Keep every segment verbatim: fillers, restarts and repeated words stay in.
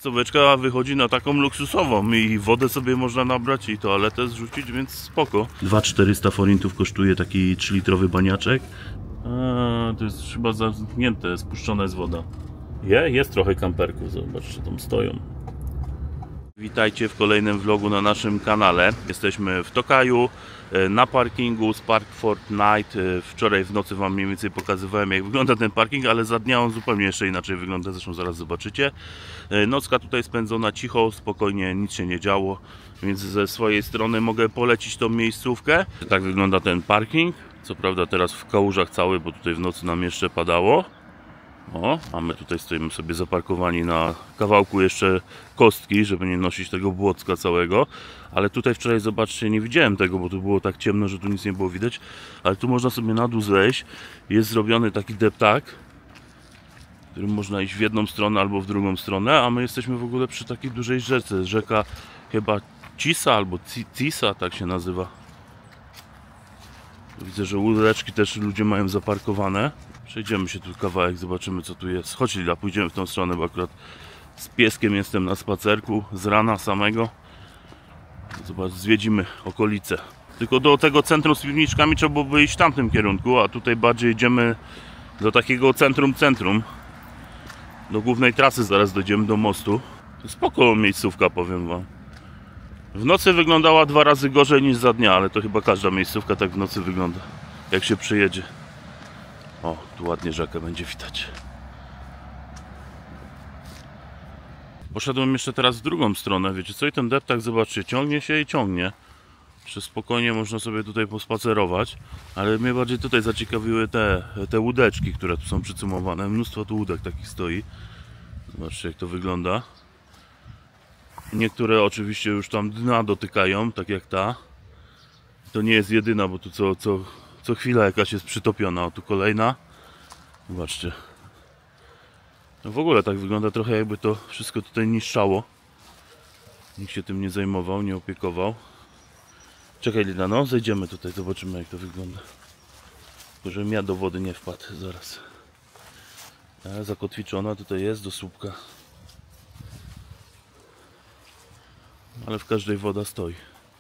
Miejscóweczka wychodzi na taką luksusową i wodę sobie można nabrać i toaletę zrzucić, więc spoko. dwa tysiące czterysta forintów kosztuje taki trzylitrowy baniaczek. A, to jest chyba zamknięte, spuszczona jest woda. Je, jest trochę kamperków, zobaczcie, tam stoją. Witajcie w kolejnym vlogu na naszym kanale. Jesteśmy w Tokaju, na parkingu z Park Fortnite. Wczoraj w nocy wam mniej więcej pokazywałem, jak wygląda ten parking, ale za dnia on zupełnie jeszcze inaczej wygląda, zresztą zaraz zobaczycie. Nocka tutaj spędzona cicho, spokojnie, nic się nie działo, więc ze swojej strony mogę polecić tą miejscówkę. Tak wygląda ten parking. Co prawda teraz w kałużach cały, bo tutaj w nocy nam jeszcze padało. O, a my tutaj stoimy sobie zaparkowani na kawałku jeszcze kostki, żeby nie nosić tego błocka całego. Ale tutaj wczoraj, zobaczcie, nie widziałem tego, bo tu było tak ciemno, że tu nic nie było widać. Ale tu można sobie na dół zejść. Jest zrobiony taki deptak, którym można iść w jedną stronę albo w drugą stronę. A my jesteśmy w ogóle przy takiej dużej rzece. Rzeka chyba Cisa albo Cisa, tak się nazywa. Widzę, że łódeczki też ludzie mają zaparkowane. Przejdziemy się tu kawałek, zobaczymy, co tu jest. Chodź, Lila, pójdziemy w tą stronę, bo akurat z pieskiem jestem na spacerku z rana samego. Zobacz, zwiedzimy okolice. Tylko do tego centrum z piwniczkami trzeba byłoby iść w tamtym kierunku, a tutaj bardziej idziemy do takiego centrum centrum. Do głównej trasy zaraz dojdziemy, do mostu. Spoko miejscówka, powiem wam. W nocy wyglądała dwa razy gorzej niż za dnia, ale to chyba każda miejscówka tak w nocy wygląda, jak się przyjedzie. O, tu ładnie rzekę będzie widać. Poszedłem jeszcze teraz w drugą stronę, wiecie co? I ten deptak, zobaczcie, ciągnie się i ciągnie. Jeszcze spokojnie można sobie tutaj pospacerować. Ale mnie bardziej tutaj zaciekawiły te, te łódeczki, które tu są przycumowane. Mnóstwo tu łódek takich stoi. Zobaczcie, jak to wygląda. Niektóre oczywiście już tam dna dotykają, tak jak ta. To nie jest jedyna, bo tu co, co, co chwila jakaś jest przytopiona. O, tu kolejna. Zobaczcie. No w ogóle tak wygląda trochę, jakby to wszystko tutaj niszczało. Nikt się tym nie zajmował, nie opiekował. Czekaj, Lida, no zejdziemy tutaj, zobaczymy, jak to wygląda. Tylko żebym ja do wody nie wpadł zaraz. A, zakotwiczona tutaj jest do słupka. Ale w każdej woda stoi.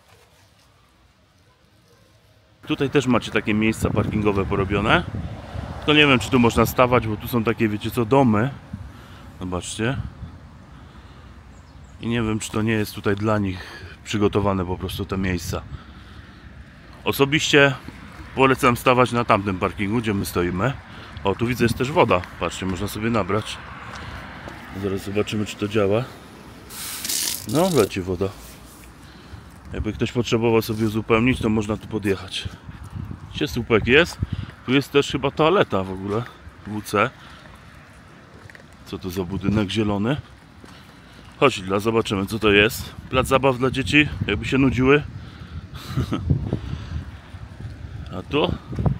Tutaj też macie takie miejsca parkingowe porobione. Tylko nie wiem, czy tu można stawać, bo tu są takie, wiecie co, domy. Zobaczcie. I nie wiem, czy to nie jest tutaj dla nich przygotowane po prostu te miejsca. Osobiście polecam stawać na tamtym parkingu, gdzie my stoimy. O, tu widzę, jest też woda. Patrzcie, można sobie nabrać. Zaraz zobaczymy, czy to działa. No, leci woda. Jakby ktoś potrzebował sobie uzupełnić, to można tu podjechać. Gdzie słupek jest? Tu jest też chyba toaleta w ogóle. W C. Co to za budynek zielony? Chodź, Lila, zobaczymy, co to jest. Plac zabaw dla dzieci, jakby się nudziły. A tu?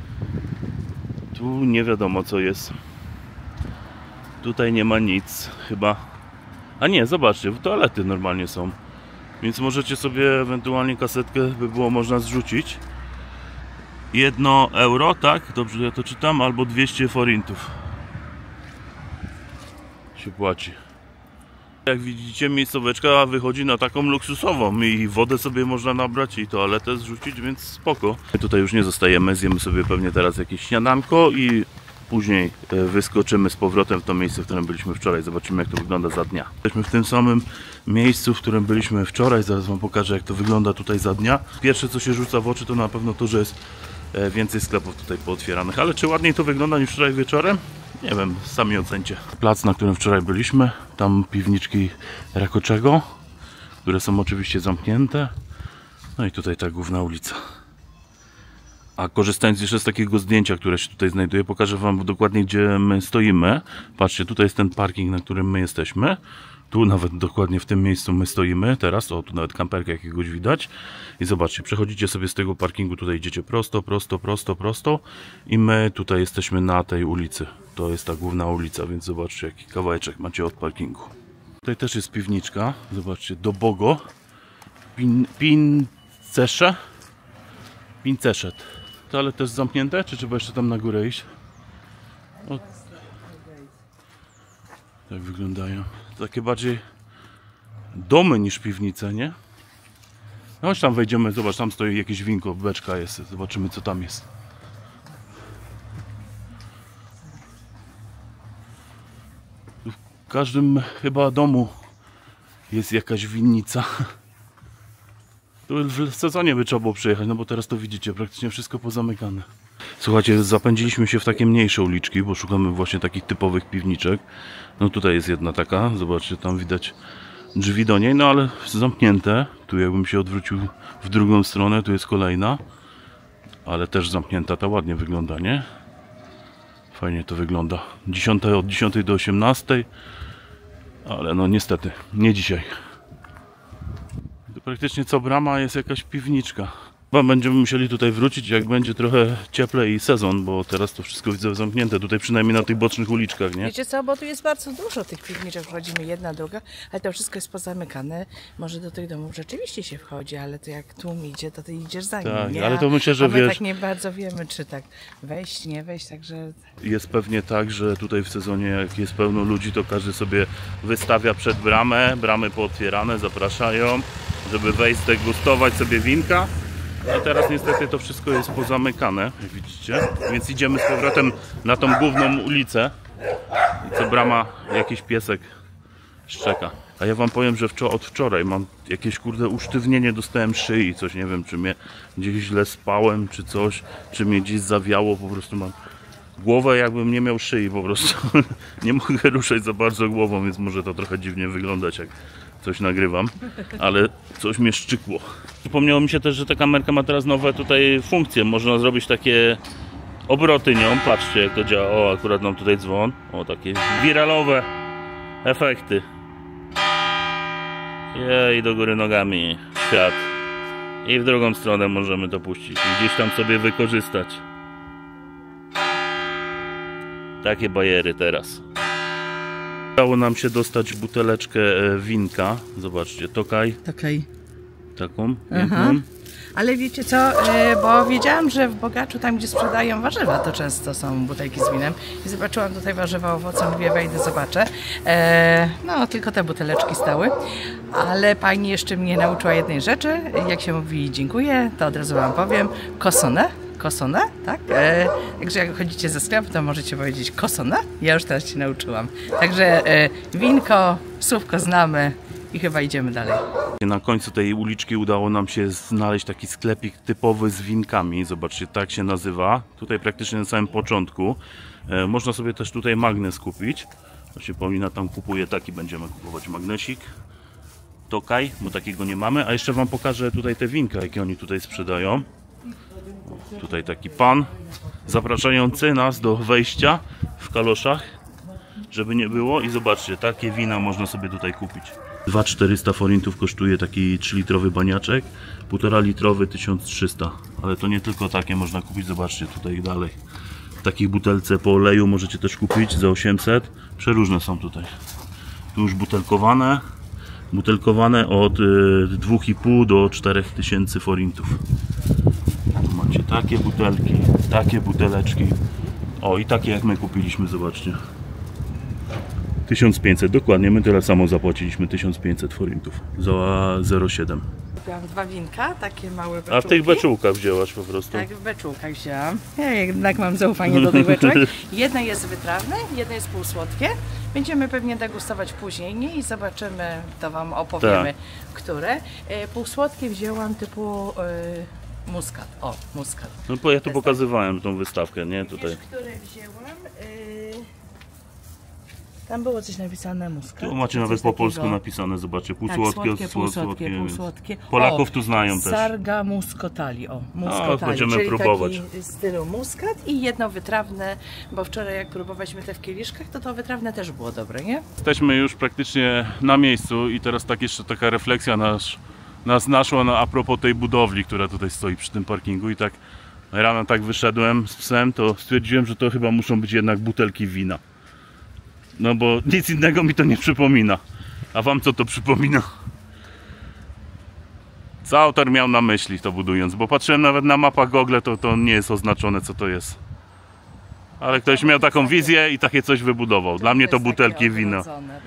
Tu nie wiadomo, co jest. Tutaj nie ma nic, chyba. A nie, zobaczcie, toalety normalnie są. Więc możecie sobie ewentualnie kasetkę, by było można zrzucić. Jedno euro, tak? Dobrze ja to czytam? Albo dwieście forintów się płaci. Jak widzicie, miejscóweczka wychodzi na taką luksusową i wodę sobie można nabrać i toaletę zrzucić, więc spoko. My tutaj już nie zostajemy, zjemy sobie pewnie teraz jakieś śniadanko i później wyskoczymy z powrotem w to miejsce, w którym byliśmy wczoraj. Zobaczymy, jak to wygląda za dnia. Jesteśmy w tym samym miejscu, w którym byliśmy wczoraj. Zaraz wam pokażę, jak to wygląda tutaj za dnia. Pierwsze, co się rzuca w oczy, to na pewno to, że jest więcej sklepów tutaj pootwieranych. Ale czy ładniej to wygląda niż wczoraj wieczorem? Nie wiem, sami ocencie. Plac, na którym wczoraj byliśmy, tam piwniczki Rakoczego, które są oczywiście zamknięte. No i tutaj ta główna ulica. A korzystając jeszcze z takiego zdjęcia, które się tutaj znajduje, pokażę wam dokładnie, gdzie my stoimy. Patrzcie, tutaj jest ten parking, na którym my jesteśmy. Tu nawet dokładnie w tym miejscu my stoimy teraz. O, tu nawet kamperkę jakiegoś widać. I zobaczcie, przechodzicie sobie z tego parkingu, tutaj idziecie prosto, prosto, prosto, prosto. I my tutaj jesteśmy na tej ulicy. To jest ta główna ulica, więc zobaczcie, jaki kawałeczek macie od parkingu. Tutaj też jest piwniczka. Zobaczcie, do Bogo. Pin, Pincesze. Pinceszet. To ale też zamknięte, czy trzeba jeszcze tam na górę iść? O. Tak wyglądają. Takie bardziej domy niż piwnice, nie? No chodź tam wejdziemy, zobacz, tam stoi jakieś winko, beczka jest, zobaczymy co tam jest. Tu w każdym chyba domu jest jakaś winnica. Tu w sezonie by trzeba było przyjechać, no bo teraz to widzicie, praktycznie wszystko pozamykane. Słuchajcie, zapędziliśmy się w takie mniejsze uliczki, bo szukamy właśnie takich typowych piwniczek. No tutaj jest jedna taka, zobaczcie, tam widać drzwi do niej, no ale zamknięte. Tu jakbym się odwrócił w drugą stronę, tu jest kolejna. Ale też zamknięta, ta ładnie wygląda, nie? Fajnie to wygląda. dziesiąta, od dziesiątej do osiemnastej. Ale no niestety, nie dzisiaj. To praktycznie co brama jest jakaś piwniczka. Chyba będziemy musieli tutaj wrócić, jak będzie trochę cieplej i sezon, bo teraz to wszystko widzę zamknięte, tutaj przynajmniej na tych bocznych uliczkach, nie? Wiecie co, bo tu jest bardzo dużo tych piwniczek, wchodzimy jedna, druga, ale to wszystko jest pozamykane. Może do tych domów rzeczywiście się wchodzi, ale to jak tłum idzie, to ty idziesz za nim, Tak, nie? ale to myślę, że a my wiesz... tak nie bardzo wiemy, czy tak wejść, nie wejść, także... Jest pewnie tak, że tutaj w sezonie, jak jest pełno ludzi, to każdy sobie wystawia przed bramę, bramy pootwierane, zapraszają, żeby wejść, degustować sobie winka. A teraz niestety to wszystko jest pozamykane, jak widzicie, więc idziemy z powrotem na tą główną ulicę i co brama jakiś piesek szczeka. A ja wam powiem, że wczor od wczoraj mam jakieś kurde usztywnienie, dostałem szyi, coś nie wiem, czy mnie gdzieś źle spałem, czy coś, czy mnie gdzieś zawiało, po prostu mam głowę jakbym nie miał szyi, po prostu nie mogę ruszać za bardzo głową, więc może to trochę dziwnie wyglądać, jak coś nagrywam, ale coś mnie szczykło. Przypomniało mi się też, że ta kamerka ma teraz nowe tutaj funkcje. Można zrobić takie obroty nią. Patrzcie jak to działa. O, akurat nam tutaj dzwon. O, takie wiralowe efekty. Jej, do góry nogami. Świat. I w drugą stronę możemy to puścić. I gdzieś tam sobie wykorzystać. Takie bajery teraz. Udało nam się dostać buteleczkę winka. Zobaczcie, Tokaj. Tokaj. Taką Aha. Ale wiecie co, bo wiedziałam, że w Bogaczu, tam gdzie sprzedają warzywa, to często są butelki z winem. I zobaczyłam tutaj warzywa, owoce, mówię, wejdę, zobaczę. E, no, tylko te buteleczki stały. Ale pani jeszcze mnie nauczyła jednej rzeczy. Jak się mówi dziękuję, to od razu wam powiem. Kosone. Kosone, tak? E, także jak chodzicie ze sklepu, to możecie powiedzieć kosone. Ja już teraz się nauczyłam. Także e, winko, słówko znamy i chyba idziemy dalej. Na końcu tej uliczki udało nam się znaleźć taki sklepik typowy z winkami. Zobaczcie, tak się nazywa. Tutaj praktycznie na samym początku. E, można sobie też tutaj magnes kupić. Właśnie Paulina tam kupuje taki, będziemy kupować magnesik. Tokaj, bo takiego nie mamy. A jeszcze wam pokażę tutaj te winka, jakie oni tutaj sprzedają. Tutaj taki pan zapraszający nas do wejścia w kaloszach, żeby nie było. I zobaczcie, takie wina można sobie tutaj kupić. dwa tysiące czterysta forintów kosztuje taki trzylitrowy baniaczek, półtora litrowy tysiąc trzysta. Ale to nie tylko takie można kupić, zobaczcie tutaj dalej. W takich butelce po oleju możecie też kupić za osiemset. Przeróżne są tutaj. Tu już butelkowane. Butelkowane od dwa i pół do czterech tysięcy forintów. Tu macie takie butelki, takie buteleczki. O, i takie jak my kupiliśmy, zobaczcie. tysiąc pięćset, dokładnie, my tyle samo zapłaciliśmy, tysiąc pięćset forintów za zero przecinek siedem. Kupiłam dwa winka, takie małe beczułki. A w tych beczułkach wzięłaś po prostu? Tak, w beczułkach wzięłam. Ja jednak mam zaufanie do tych beczek. Jedno jest wytrawne, jedno jest półsłodkie. Będziemy pewnie degustować później, nie? I zobaczymy, to wam opowiemy, tak. Które. Półsłodkie wzięłam typu yy, muskat. O, muskat. No bo ja tu pokazywałem tą wystawkę, nie? Tutaj. Wiesz, które wzięłam? Yy... Tam było coś napisane muskat. Tu macie nawet po polsku napisane, zobaczcie, półsłodkie, tak, słodkie, półsłodkie, półsłodkie. Polaków o, tu znają też. Sarga muscatali, o, muscatali, o, będziemy czyli próbować. Taki w stylu muskat i jedno wytrawne, bo wczoraj jak próbowaliśmy te w kieliszkach, to to wytrawne też było dobre, nie? Jesteśmy już praktycznie na miejscu i teraz tak jeszcze taka refleksja nas, nas naszła na, a propos tej budowli, która tutaj stoi przy tym parkingu i tak rano tak wyszedłem z psem, to stwierdziłem, że to chyba muszą być jednak butelki wina. No bo nic innego mi to nie przypomina. A wam co to przypomina? Co autor miał na myśli to budując? Bo patrzyłem nawet na mapach Google, to, to nie jest oznaczone co to jest. Ale ktoś miał taką wizję i takie coś wybudował. Dla mnie to butelki wina.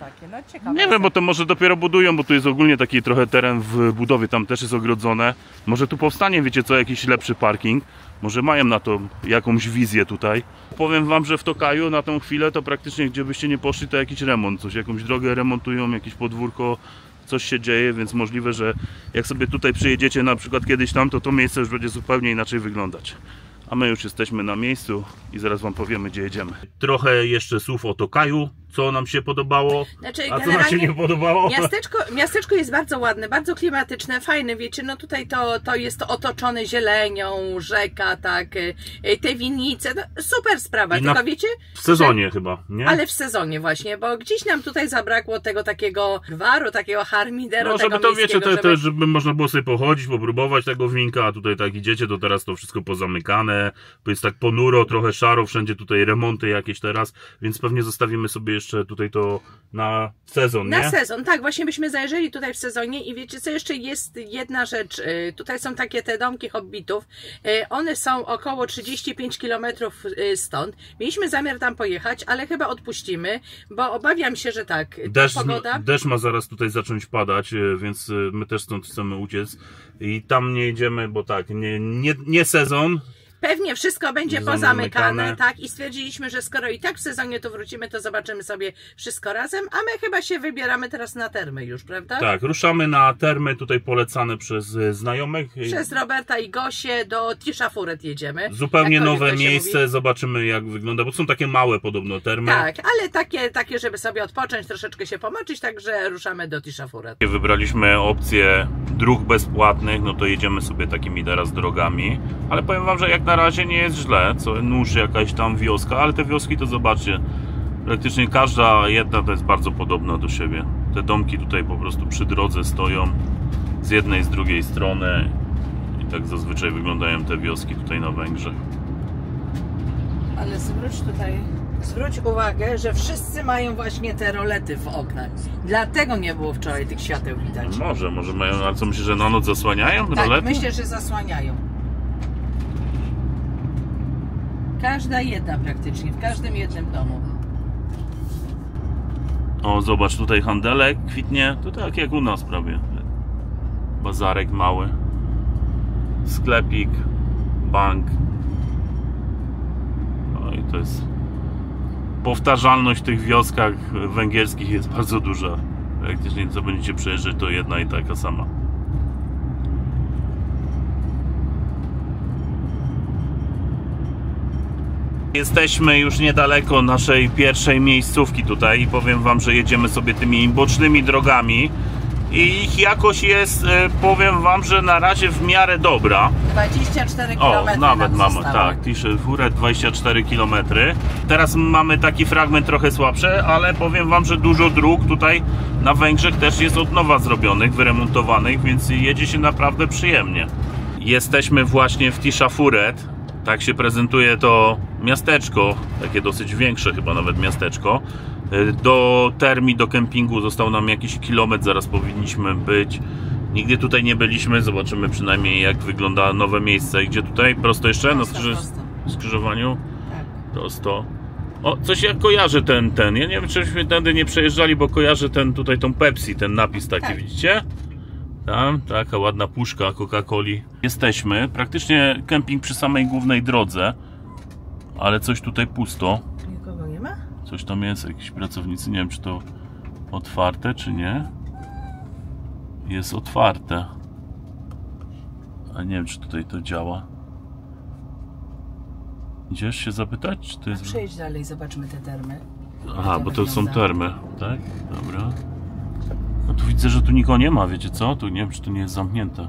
No, nie wiem, bo to może dopiero budują, bo tu jest ogólnie taki trochę teren w budowie, tam też jest ogrodzone. Może tu powstanie, wiecie co, jakiś lepszy parking. Może mają na to jakąś wizję tutaj. Powiem wam, że w Tokaju na tą chwilę to praktycznie gdzie byście nie poszli, to jakiś remont, coś, jakąś drogę remontują, jakieś podwórko, coś się dzieje, więc możliwe, że jak sobie tutaj przyjedziecie na przykład kiedyś tam, to to miejsce już będzie zupełnie inaczej wyglądać. A my już jesteśmy na miejscu i zaraz wam powiemy, gdzie jedziemy. Trochę jeszcze słów o Tokaju, co nam się podobało, znaczy, a co nam się nie podobało. Miasteczko, miasteczko jest bardzo ładne, bardzo klimatyczne, fajne, wiecie, no tutaj to, to jest otoczone zielenią, rzeka, tak, te winnice, no, super sprawa, I tylko na, wiecie... w sezonie że, chyba, nie? Ale w sezonie właśnie, bo gdzieś nam tutaj zabrakło tego takiego gwaru, takiego harmideru, no, żeby tego to wiecie, te, żeby... te, żeby można było sobie pochodzić, popróbować tego winka, a tutaj tak idziecie, to teraz to wszystko pozamykane, jest tak ponuro, trochę szaro, wszędzie tutaj remonty jakieś teraz, więc pewnie zostawimy sobie jeszcze tutaj to na sezon, Na nie? sezon, tak, właśnie byśmy zajrzeli tutaj w sezonie i wiecie co, jeszcze jest jedna rzecz, tutaj są takie te domki hobbitów, one są około trzydzieści pięć kilometrów stąd, mieliśmy zamiar tam pojechać, ale chyba odpuścimy, bo obawiam się, że tak, ta deszcz, pogoda... Deszcz ma zaraz tutaj zacząć padać, więc my też stąd chcemy uciec i tam nie jedziemy, bo tak, nie, nie, nie sezon. Pewnie wszystko będzie Zamykane. pozamykane, tak, i stwierdziliśmy, że skoro i tak w sezonie tu wrócimy, to zobaczymy sobie wszystko razem, a my chyba się wybieramy teraz na termy już, prawda? Tak, ruszamy na termy tutaj polecane przez znajomych. Przez Roberta i Gosię do Tisza Furet jedziemy. Zupełnie nowe miejsce, mówi. Zobaczymy jak wygląda, bo są takie małe podobno termy. Tak, ale takie, takie, żeby sobie odpocząć, troszeczkę się pomoczyć, także ruszamy do Tisza Furet. Wybraliśmy opcję dróg bezpłatnych, no to jedziemy sobie takimi teraz drogami, ale powiem wam, że jak na razie nie jest źle, co nóż jakaś tam wioska, ale te wioski to zobaczcie, praktycznie każda jedna to jest bardzo podobna do siebie. Te domki tutaj po prostu przy drodze stoją z jednej, z drugiej strony i tak zazwyczaj wyglądają te wioski tutaj na Węgrzech. Ale zwróć tutaj, zwróć uwagę, że wszyscy mają właśnie te rolety w oknach. Dlatego nie było wczoraj tych świateł widać. Może, może mają, ale co myślisz, że na noc zasłaniają Tak, rolety? myślę, że zasłaniają. Każda jedna praktycznie, w każdym jednym domu. O, zobacz, tutaj handelek kwitnie, to tak jak u nas prawie. Bazarek mały, sklepik, bank. No i to jest... Powtarzalność w tych wioskach węgierskich jest bardzo duża. Praktycznie co będziecie przejeżdżać, to jedna i taka sama. Jesteśmy już niedaleko naszej pierwszej miejscówki tutaj i powiem wam, że jedziemy sobie tymi bocznymi drogami i ich jakość jest, powiem wam, że na razie w miarę dobra. dwadzieścia cztery O, kilometry nawet nam mamy, zostało. tak, Tisza Furet dwadzieścia cztery kilometry. Teraz mamy taki fragment trochę słabszy, ale powiem wam, że dużo dróg tutaj na Węgrzech też jest od nowa zrobionych, wyremontowanych, więc jedzie się naprawdę przyjemnie. Jesteśmy właśnie w Tisza Furet. Tak się prezentuje to miasteczko, takie dosyć większe chyba nawet miasteczko. Do termi, do kempingu został nam jakiś kilometr, zaraz powinniśmy być. Nigdy tutaj nie byliśmy, zobaczymy przynajmniej jak wygląda nowe miejsce. Gdzie tutaj? Prosto jeszcze? Na skrzyż... skrzyżowaniu? Tak. Prosto. O, coś ja kojarzę ten, ten. Ja nie wiem, czyśmy tędy nie przejeżdżali, bo kojarzę ten tutaj tą Pepsi, ten napis taki, tak. Widzicie? Tam, taka ładna puszka Coca-Coli. Jesteśmy, praktycznie kemping przy samej głównej drodze, ale coś tutaj pusto. Nikogo nie ma? Coś tam jest, jakiś pracownicy, nie wiem czy to otwarte czy nie. Jest otwarte. A nie wiem czy tutaj to działa. Idziesz się zapytać, czy to jest... Przejdź dalej, zobaczmy te termy. Aha, bo to są termy, tak? Dobra. No tu widzę, że tu nikogo nie ma, wiecie co? Tu nie wiem, czy to nie jest zamknięte.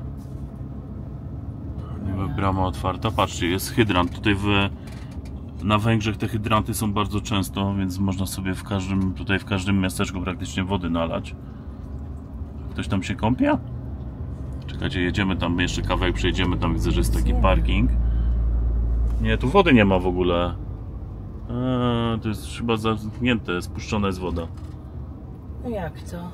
Niby brama otwarta. Patrzcie, jest hydrant. Tutaj w, na Węgrzech te hydranty są bardzo często, więc można sobie w każdym, tutaj w każdym miasteczku praktycznie wody nalać. Ktoś tam się kąpie? Czekajcie, jedziemy tam jeszcze kawałek, przejedziemy, tam widzę, że jest taki parking. Nie, tu wody nie ma w ogóle. Eee, to jest chyba zamknięte, spuszczona jest woda. No jak to?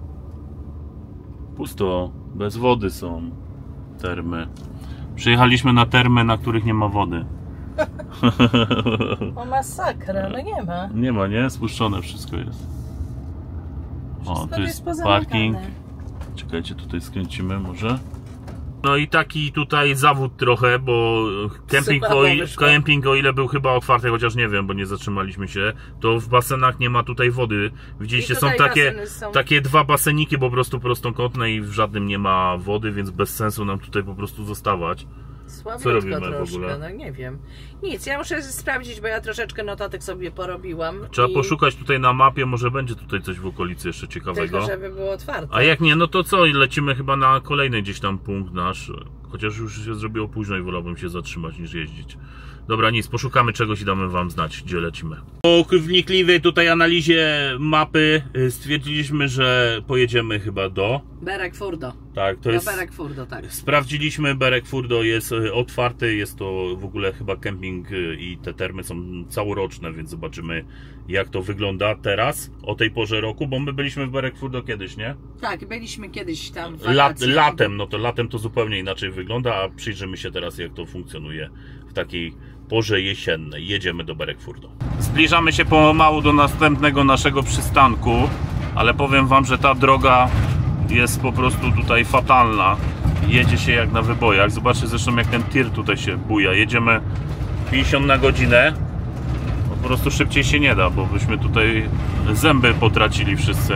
Pusto, bez wody są termy. Przyjechaliśmy na termy, na których nie ma wody. O masakra, no nie ma. Nie ma, nie? Spuszczone wszystko jest. O, Wszystko tu jest parking. Czekajcie, tutaj skręcimy może. No i taki tutaj zawód trochę, bo kemping o, ile, kemping o ile był chyba otwarty, chociaż nie wiem, bo nie zatrzymaliśmy się, to w basenach nie ma tutaj wody. Widzieliście, są takie, są takie dwa baseniki po prostu prostokątne i w żadnym nie ma wody, więc bez sensu nam tutaj po prostu zostawać. Co robimy troszkę, w ogóle? No nie wiem. Nic, ja muszę sprawdzić, bo ja troszeczkę notatek sobie porobiłam. Trzeba i... poszukać tutaj na mapie, może będzie tutaj coś w okolicy jeszcze ciekawego. Tylko żeby było otwarte. A jak nie, no to co? Lecimy chyba na kolejny gdzieś tam punkt nasz. Chociaż już się zrobiło późno i wolałbym się zatrzymać niż jeździć. Dobra, nic, poszukamy czegoś i damy wam znać, gdzie lecimy. Po wnikliwej tutaj analizie mapy stwierdziliśmy, że pojedziemy chyba do... Berekfurdo. Tak, to do jest... Berekfurdo, tak. Sprawdziliśmy, Berekfurdo jest otwarty, jest to w ogóle chyba kemping i te termy są całoroczne, więc zobaczymy, jak to wygląda teraz, o tej porze roku, bo my byliśmy w Berekfurdo kiedyś, nie? Tak, byliśmy kiedyś tam w Lat, Latem, no to latem to zupełnie inaczej wygląda, a przyjrzymy się teraz, jak to funkcjonuje w takiej porze jesiennej. Jedziemy do Berekfurdo. Zbliżamy się pomału do następnego naszego przystanku, ale powiem wam, że ta droga jest po prostu tutaj fatalna. Jedzie się jak na wybojach. Zobaczcie zresztą, jak ten tir tutaj się buja. Jedziemy pięćdziesiąt na godzinę. Po prostu szybciej się nie da, bo byśmy tutaj zęby potracili wszyscy.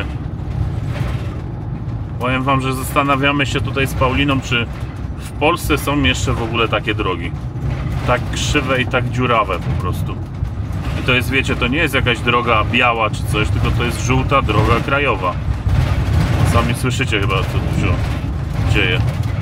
Powiem wam, że zastanawiamy się tutaj z Pauliną, czy w Polsce są jeszcze w ogóle takie drogi. Tak krzywe i tak dziurawe po prostu. I to jest, wiecie, to nie jest jakaś droga biała czy coś, tylko to jest żółta droga krajowa. Sami słyszycie chyba, co tu się dzieje.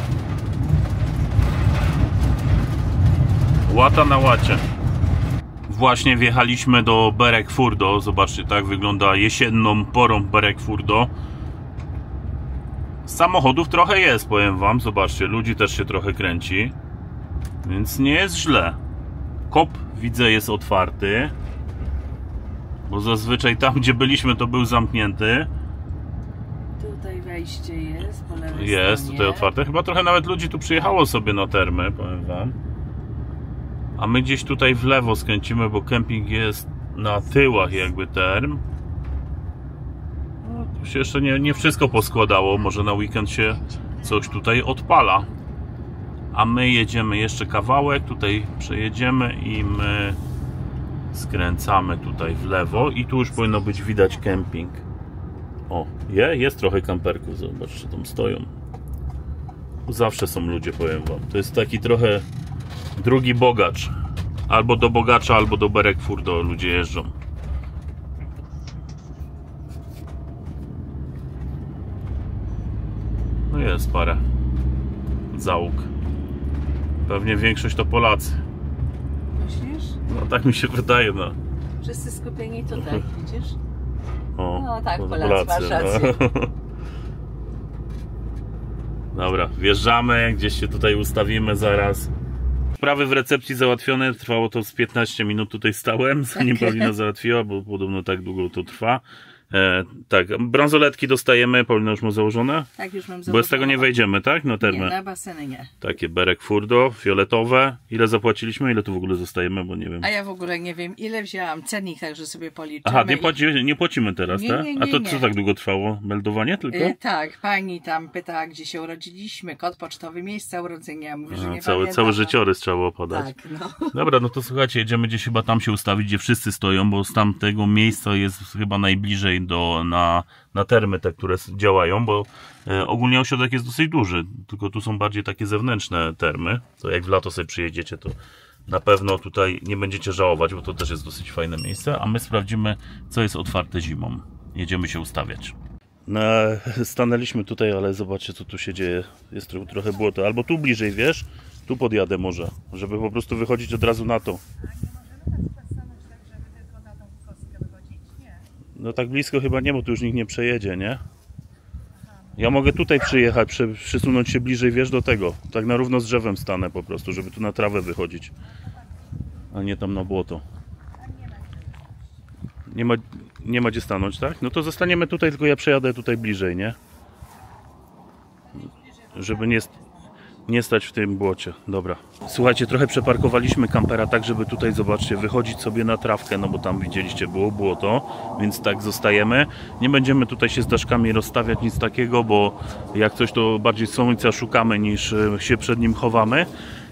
Łata na łacie. Właśnie wjechaliśmy do Berekfurdo. Zobaczcie, tak wygląda jesienną porą Berekfurdo. Samochodów trochę jest, powiem wam. Zobaczcie, ludzi też się trochę kręci. Więc nie jest źle. Kop, widzę, jest otwarty. Bo zazwyczaj tam, gdzie byliśmy, to był zamknięty. Tutaj wejście jest, po lewej Jest stronie. tutaj otwarte. Chyba trochę nawet ludzi tu przyjechało sobie na termy, powiem wam. A my gdzieś tutaj w lewo skręcimy, bo kemping jest na tyłach jakby term. No, tu się jeszcze nie, nie wszystko poskładało. Może na weekend się coś tutaj odpala. A my jedziemy jeszcze kawałek, tutaj przejedziemy i my skręcamy tutaj w lewo i tu już powinno być widać kemping. O, je, jest trochę kamperków, zobaczcie, tam stoją. Tu zawsze są ludzie, powiem wam. To jest taki trochę drugi Bogacz. Albo do Bogacza, albo do Berekfurdo ludzie jeżdżą. No jest parę załóg. Pewnie większość to Polacy. Myślisz? No tak mi się wydaje, no. Wszyscy skupieni tutaj, widzisz? O, no tak, to Polacy, masz rację. No. Dobra, wjeżdżamy, gdzieś się tutaj ustawimy zaraz. Sprawy w recepcji załatwione, trwało to z piętnaście minut, tutaj stałem, zanim Paulina załatwiła, bo podobno tak długo to trwa. E, tak, bransoletki dostajemy, Paulina już ma założone? Tak, już mam założone. Bo z tego nie wejdziemy, tak? Na termę. Nie, na baseny nie. Takie Berekfurdo, fioletowe. Ile zapłaciliśmy? Ile tu w ogóle zostajemy? Bo nie wiem. A ja w ogóle nie wiem, ile wzięłam cennik, także sobie policzymy. Aha, nie, płaci, nie płacimy teraz, nie, tak? nie, nie, A to nie. co tak długo trwało? Meldowanie tylko? Yy, tak, pani tam pytała, gdzie się urodziliśmy, kod pocztowy, miejsca urodzenia. Mówię, że A, nie cały, pamiętam. cały życiorys trzeba było podać. Tak, no. Dobra, no to słuchajcie, jedziemy gdzieś chyba tam się ustawić, gdzie wszyscy stoją, bo z tamtego miejsca jest chyba najbliżej do, na, na termy te, które działają, bo e, ogólnie ośrodek jest dosyć duży, tylko tu są bardziej takie zewnętrzne termy, to jak w lato sobie przyjedziecie, to na pewno tutaj nie będziecie żałować, bo to też jest dosyć fajne miejsce, a my sprawdzimy, co jest otwarte zimą. Jedziemy się ustawiać. No, stanęliśmy tutaj, ale zobaczcie, co tu się dzieje. Jest trochę, trochę błoto. Albo tu bliżej, wiesz? Tu podjadę może, żeby po prostu wychodzić od razu na to. No tak blisko chyba nie, bo tu już nikt nie przejedzie, nie? Ja mogę tutaj przyjechać, przy, przysunąć się bliżej, wiesz, do tego. Tak na równo z drzewem stanę po prostu, żeby tu na trawę wychodzić. A nie tam na błoto. Nie ma, nie ma gdzie stanąć, tak? No to zostaniemy tutaj, tylko ja przejadę tutaj bliżej, nie? Żeby nie... Nie stać w tym błocie, dobra. Słuchajcie, trochę przeparkowaliśmy kampera tak, żeby tutaj, zobaczcie, wychodzić sobie na trawkę, no bo tam widzieliście, było błoto, więc tak zostajemy. Nie będziemy tutaj się z daszkami rozstawiać, nic takiego, bo jak coś to bardziej słońca szukamy niż się przed nim chowamy.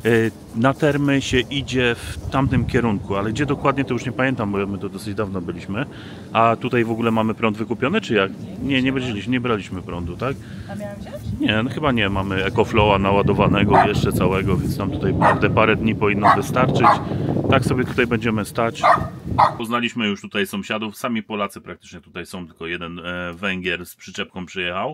Na termy się idzie w tamtym kierunku, ale gdzie dokładnie to już nie pamiętam, bo my to dosyć dawno byliśmy. A tutaj w ogóle mamy prąd wykupiony, czy jak? Nie, nie braliśmy, nie braliśmy prądu, tak? A miałem wziąć? Nie, no chyba nie, mamy EcoFlowa naładowanego jeszcze całego, więc nam tutaj te parę dni powinno wystarczyć. Tak sobie tutaj będziemy stać. Poznaliśmy już tutaj sąsiadów, sami Polacy praktycznie tutaj są, tylko jeden e, Węgier z przyczepką przyjechał.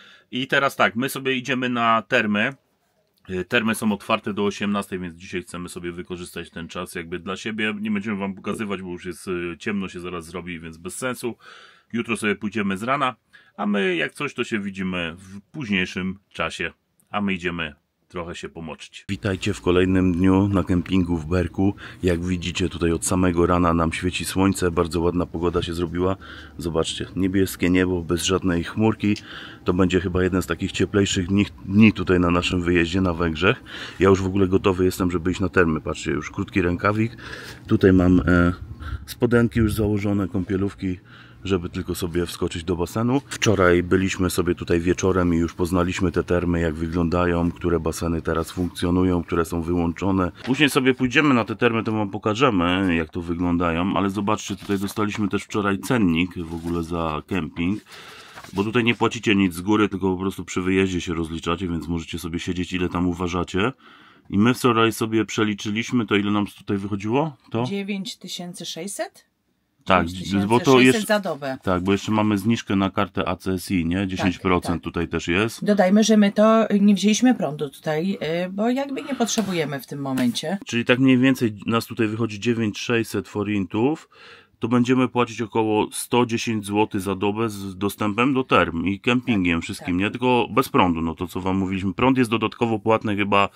I teraz tak, my sobie idziemy na termy. Termy są otwarte do osiemnastej, więc dzisiaj chcemy sobie wykorzystać ten czas jakby dla siebie. Nie będziemy wam pokazywać, bo już jest ciemno, się zaraz zrobi, więc bez sensu. Jutro sobie pójdziemy z rana, a my jak coś to się widzimy w późniejszym czasie, a my idziemy trochę się pomoczyć. Witajcie w kolejnym dniu na kempingu w Berku. Jak widzicie, tutaj od samego rana nam świeci słońce, bardzo ładna pogoda się zrobiła. Zobaczcie, niebieskie niebo bez żadnej chmurki. To będzie chyba jeden z takich cieplejszych dni, dni tutaj na naszym wyjeździe na Węgrzech. Ja już w ogóle gotowy jestem, żeby iść na termy. Patrzcie, już krótki rękawik. Tutaj mam e, spodenki już założone, kąpielówki, żeby tylko sobie wskoczyć do basenu. Wczoraj byliśmy sobie tutaj wieczorem i już poznaliśmy te termy, jak wyglądają, które baseny teraz funkcjonują, które są wyłączone. Później sobie pójdziemy na te termy, to wam pokażemy, jak to wyglądają, ale zobaczcie, tutaj dostaliśmy też wczoraj cennik w ogóle za kemping, bo tutaj nie płacicie nic z góry, tylko po prostu przy wyjeździe się rozliczacie, więc możecie sobie siedzieć, ile tam uważacie. I my wczoraj sobie przeliczyliśmy, to ile nam tutaj wychodziło? To? dziewięć tysięcy sześćset? Tak, bo to jeszcze za dobę. Tak, bo jeszcze mamy zniżkę na kartę A C S I, nie? dziesięć procent tak, tak. Tutaj też jest. Dodajmy, że my to nie wzięliśmy prądu tutaj, bo jakby nie potrzebujemy w tym momencie. Czyli tak mniej więcej nas tutaj wychodzi dziewięć tysięcy sześćset forintów. To będziemy płacić około sto dziesięć złotych za dobę z dostępem do term i kempingiem, tak, wszystkim, tak. Nie? Tylko bez prądu, no to co wam mówiliśmy. Prąd jest dodatkowo płatny chyba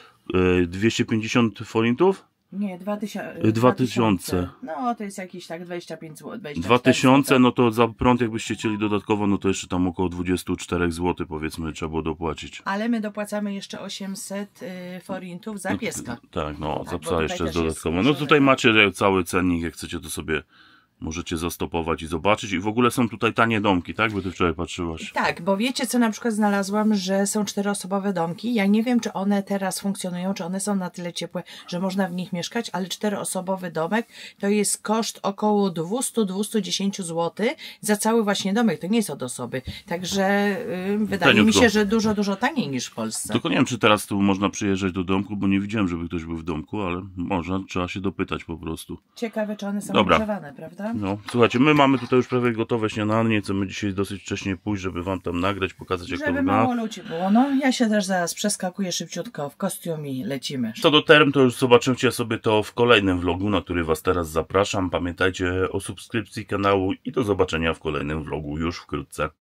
y, dwieście pięćdziesiąt forintów? Nie, dwa tysiące. dwa tysiące. No, to jest jakieś tak dwadzieścia pięć złotych. dwa tysiące, no to za prąd jakbyście chcieli dodatkowo, no to jeszcze tam około dwadzieścia cztery złote powiedzmy trzeba było dopłacić. Ale my dopłacamy jeszcze osiemset y, forintów za pieska. No, tak, no, tak, za psa jeszcze jest dodatkowo. No tutaj macie cały cennik, jak chcecie to sobie możecie zastopować i zobaczyć. I w ogóle są tutaj tanie domki, tak? Bo ty wczoraj patrzyłaś. Tak, bo wiecie co na przykład znalazłam, że są czteroosobowe domki. Ja nie wiem, czy one teraz funkcjonują, czy one są na tyle ciepłe, że można w nich mieszkać, ale czteroosobowy domek to jest koszt około dwieście do dwustu dziesięciu złotych za cały właśnie domek. To nie jest od osoby. Także yy, wydaje Taniutko. mi się, że dużo, dużo taniej niż w Polsce. Tylko nie wiem, czy teraz tu można przyjeżdżać do domku, bo nie widziałem, żeby ktoś był w domku, ale można, trzeba się dopytać po prostu. Ciekawe, czy one są Dobra. ogrzewane, prawda? No, słuchajcie, my mamy tutaj już prawie gotowe śniadanie, co my dzisiaj dosyć wcześnie pójść, żeby wam tam nagrać, pokazać jak żeby to wygląda. Żeby mało ludzi było. No, ja się też zaraz przeskakuję szybciutko w kostium i lecimy. Co do term, to już zobaczycie sobie to w kolejnym vlogu, na który was teraz zapraszam. Pamiętajcie o subskrypcji kanału i do zobaczenia w kolejnym vlogu już wkrótce.